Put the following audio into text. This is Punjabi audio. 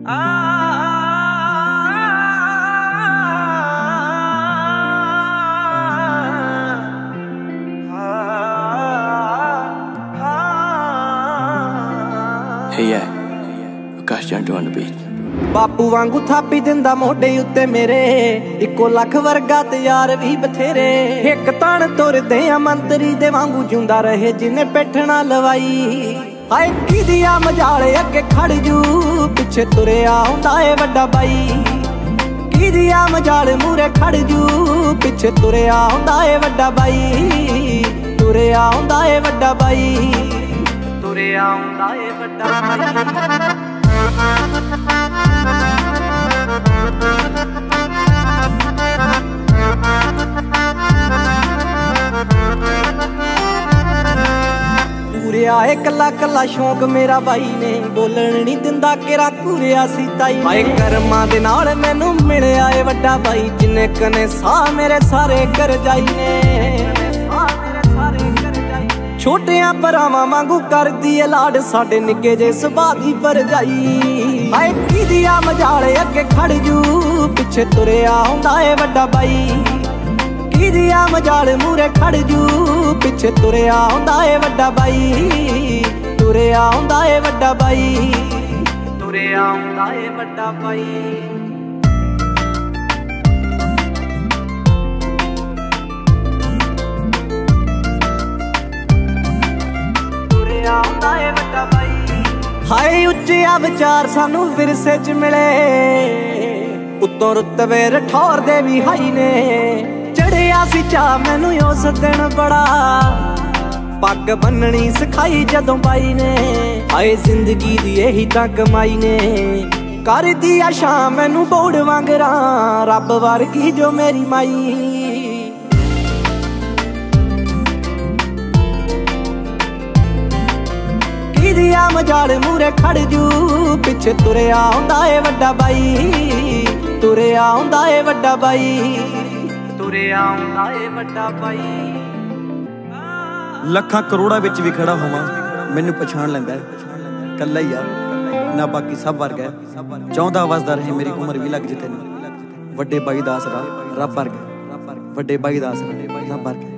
Hey yeah, Akash Jantu on the beat. ਬਾਪੂ ਵਾਂਗੂ ਥਾਪੀ ਦਿੰਦਾ ਮੋਢੇ ਉੱਤੇ ਮੇਰੇ, ਇੱਕੋ ਲੱਖ ਵਰਗਾ ਤੇ ਯਾਰ ਵੀ ਬਥੇਰੇ। ਇੱਕ ਤਣ ਤੁਰਦੇ ਆ ਮੰਤਰੀ ਦੇ ਵਾਂਗੂ ਜਿਉਂਦਾ ਰਹੇ ਜਿਨੇ ਪਿੱਠ ਨਾ ਲਵਾਈ। ਹਾਏ ਕਿਦੀਆਂ ਮਜਾਲੇ ਅੱਗੇ ਖੜ ਜੂ, ਪਿੱਛੇ ਤੁਰਿਆ ਹੁੰਦਾ ਏ ਵੱਡਾ ਬਾਈ। ਕਿਦੀਆਂ ਮਜਾਲ ਮੂਰੇ ਖੜ ਜੂ, ਪਿੱਛੇ ਤੁਰਿਆ ਹੁੰਦਾ ਏ ਵੱਡਾ ਬਾਈ। ਤੁਰਿਆ ਹੁੰਦਾ ਏ ਵੱਡਾ ਬਾਈ, ਤੁਰਿਆ ਹੁੰਦਾ ਏ ਵੱਡਾ ਬਾਈ। ਪੂਰਿਆ ਏ ਕੱਲਾ ਕੱਲਾ ਸ਼ੌਂਕ ਮੇਰਾ ਬਾਈ ਨੇ, ਬੋਲਣ ਨਹੀਂ ਦਿੰਦਾ ਕਿਰਾ ਘੂਰਿਆ ਸੀ ਤਾਈ। ਹਾਏ ਕਰਮਾਂ ਦੇ ਨਾਲ ਮੈਨੂੰ ਮਿਲਿਆ ਏ ਵੱਡਾ ਬਾਈ, ਜਿੰਨੇ ਕਨੇ ਸਾਹ ਮੇਰੇ ਸਾਰੇ ਕਰਜਾਈ ਨੇ। ਛੋਟਿਆਂ ਭਰਾਵਾਂ ਵਾਂਗੂ ਕਰਦੀ ਏ ਲਾਡ, ਸਾਡੇ ਨਿੱਕੇ ਜੇ ਸੁਭਾਅ ਦੀ ਭਰਜਾਈ। ਹਾਏ ਕਿਦੀਆਂ ਮਜਾਲੇ ਅੱਗੇ ਖੜ ਜੂ, ਪਿੱਛੇ ਤੁਰਿਆ ਹੁੰਦਾ ਏ ਵੱਡਾ ਬਾਈ। ਕਿਦੀਆਂ ਮਜਾਲ ਮੂਰੇ ਖੜ ਜੂ, ਪਿੱਛੇ ਤੁਰਿਆ ਹੁੰਦਾ ਏ ਵੱਡਾ ਬਾਈ। ਤੁਰਿਆ ਹੁੰਦਾ ਏ ਵੱਡਾ ਬਾਈ, ਤੁਰਿਆ ਹੁੰਦਾ ਏ ਵੱਡਾ ਬਾਈ। ਹਾਏ ਉੱਚਿਆ ਵਿਚਾਰ ਸਾਨੂੰ ਵਿਰਸੇ ਚ ਮਿਲੇ, ਉੱਤੋਂ ਰੁਤਬੇ ਰਠੌਰ ਦੇ ਵੀ ਹਾਈ ਨੇ। ਚੜਿਆ ਸੀ ਚਾਹ ਮੈਨੂੰ ਉਸ ਦਿਨ ਬੜਾ, ਪੱਗ ਬੰਨਣੀ ਸਿਖਾਈ ਜਦੋਂ ਬਾਈ ਨੇ। ਹਾਏ ਜ਼ਿੰਦਗੀ ਦੀ ਇਹੀ ਤਾਂ ਕਮਾਈ ਨੇ, ਕਰਦੀ ਆ ਸ਼ਾਮ ਮੈਨੂੰ ਬੋੜ ਵਾਂਗਰਾਂ, ਰੱਬ ਵਰਗੀ ਜੋ ਮੇਰੀ ਮਾਈ। ਕਿਦੀਆਂ ਮਜਾਲ ਮੂਰੇ ਖੜ ਜੂ, ਪਿੱਛੇ ਤੁਰਿਆ ਹੁੰਦਾ ਏ ਵੱਡਾ ਬਾਈ। ਤੁਰਿਆ ਹੁੰਦਾ ਏ ਵੱਡਾ ਬਾਈ, ਤੁਰਿਆ ਹੁੰਦਾ ਏ ਵੱਡਾ ਬਾਈ। ਲੱਖਾਂ ਕਰੋੜਾਂ ਵਿੱਚ ਵੀ ਖੜਾ ਹੋਵਾਂ ਮੈਨੂੰ ਪਛਾਣ ਲੈਂਦਾ, ਕੱਲਾ ਹੀ ਆ ਨਾ ਬਾਕੀ ਸਭ ਵਰਗਾ। ਚਾਹੁੰਦਾ ਵਸਦਾ ਰਹੇ ਮੇਰੀ ਉਮਰ ਵੀ ਲੱਗ ਜੇ ਤੈਨੂੰ, ਵੱਡੇ ਬਾਈ ਦਾ ਆਸਰਾ ਰੱਬ ਵਰਗਾ। ਵੱਡੇ ਬਾਈ ਦਾ ਆਸਰਾ ਰੱਬ ਵਰਗਾ।